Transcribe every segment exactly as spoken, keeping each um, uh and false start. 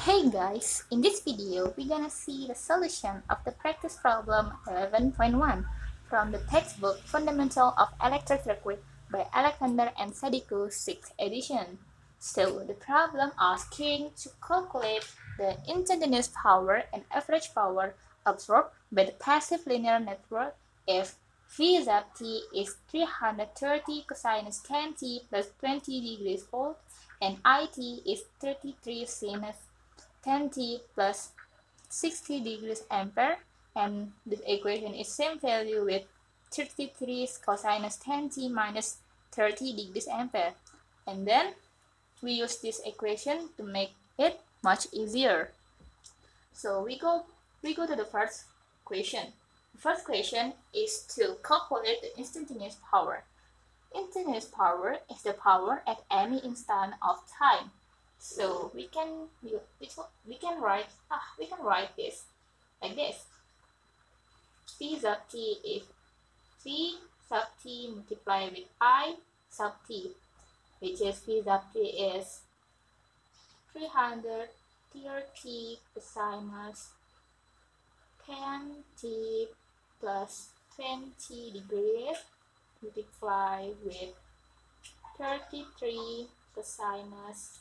Hey guys, in this video we're gonna see the solution of the practice problem eleven point one from the textbook Fundamental of Electric Circuit by Alexander and Sadiku sixth edition. So the problem asking to calculate the instantaneous power and average power absorbed by the passive linear network if V sub t is three hundred thirty cosinus ten t plus twenty degrees volt and it is thirty-three sinus ten t plus sixty degrees ampere, and this equation is same value with thirty-three cosinus ten t minus thirty degrees ampere, and then we use this equation to make it much easier. So we go we go to the first question. The first question is to calculate the instantaneous power. Instantaneous power is the power at any instant of time. So we can we, we can write ah, we can write this like this. V sub t is V sub t multiplied with I sub t, which is V sub t is three hundred thirty cosinus ten t plus twenty degrees multiplied with thirty-three cosinus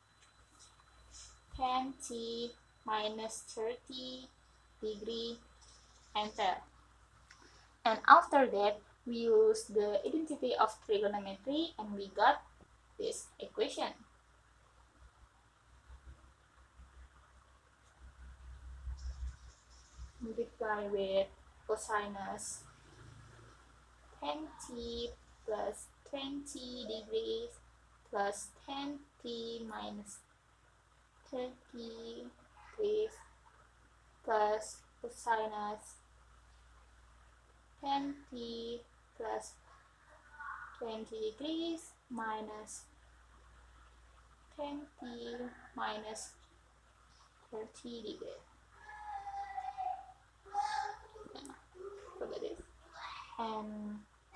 ten t minus thirty degree ampere. And after that, we use the identity of trigonometry and we got this equation. Multiply with cosinus ten t plus twenty degrees plus ten t minus thirty degrees plus cosinus ten t plus twenty degrees minus ten t minus thirty degrees. Yeah, look at this. And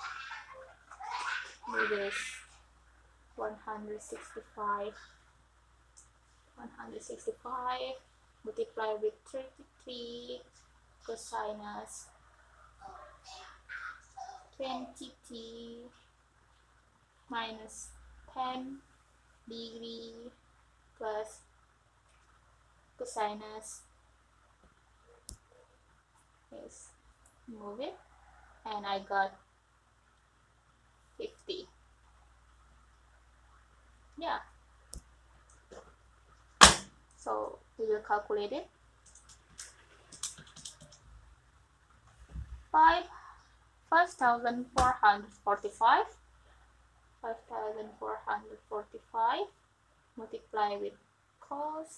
with this one hundred sixty-five one hundred sixty-five multiplied with thirty-three cosinus twenty t minus ten degree plus cosinus, yes, move it, and I got fifty. Yeah. So we will calculate it. Five five thousand four hundred forty-five. Five thousand four hundred forty-five multiply with cos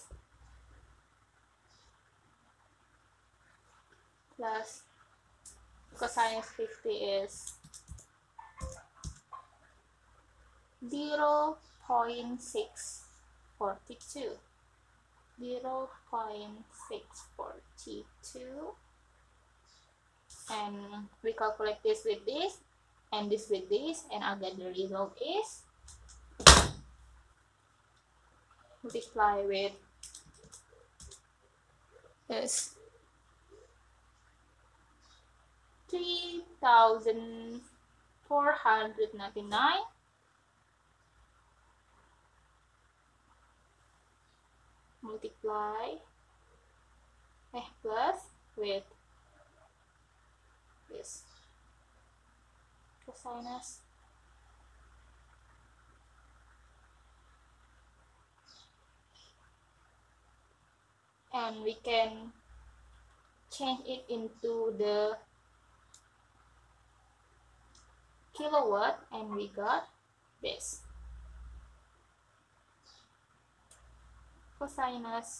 plus cosinus fifty is zero point six four two. zero point six four two, and we calculate this with this and this with this, and again the result is multiply with this three thousand four hundred ninety-nine multiply eh, plus with this cosinus and we can change it into the kilowatt, and we got this cosinus.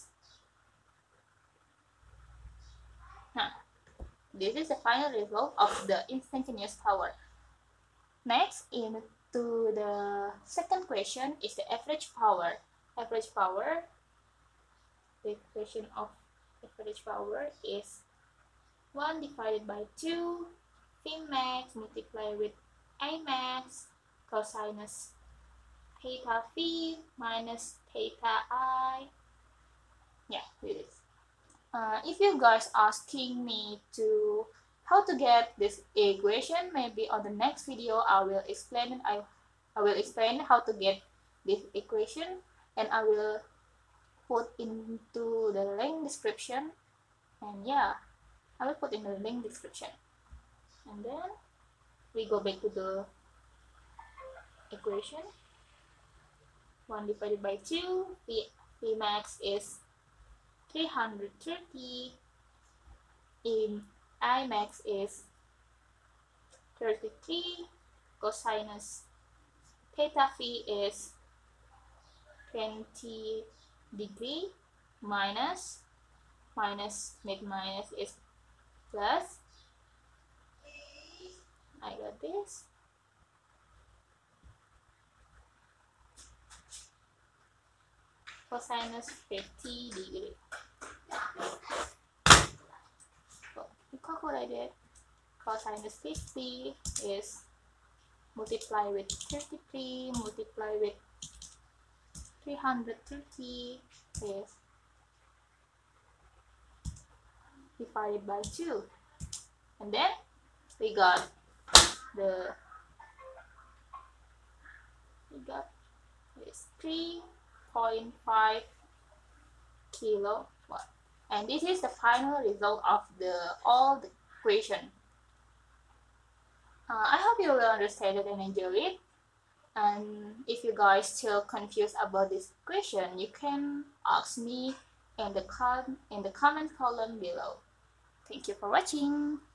Nah, this is the final result of the instantaneous power. Next, into the second question is the average power. Average power, the equation of average power is one divided by two V max multiplied with I max cosinus theta V minus theta I Uh, if you guys asking me to how to get this equation, maybe on the next video I will explain I, I will explain how to get this equation, and I will put into the link description. And yeah, I will put in the link description. And then we go back to the equation. one divided by two, v, v max is three hundred thirty, in I max is thirty-three, cosinus theta phi is twenty degree, minus, minus make minus is plus, I got this, cosinus fifty degree. So we calculate it. Cosinus fifty is multiply with thirty-three, multiply with three hundred thirty is divided by two. And then we got the we got this three point five kilowatt. And this is the final result of the all the equation. Uh, I hope you will understand it and enjoy it. And if you guys still confused about this equation, you can ask me in the com in the comment column below. Thank you for watching.